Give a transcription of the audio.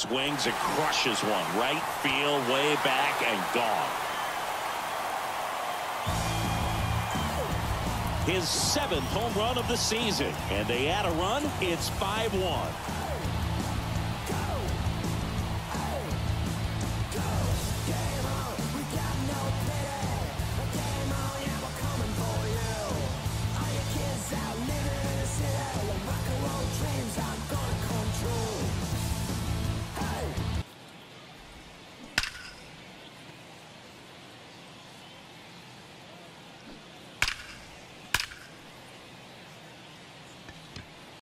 swings and crushes one. Right field, way back, and gone. His 7th home run of the season. And they add a run. It's 5-1.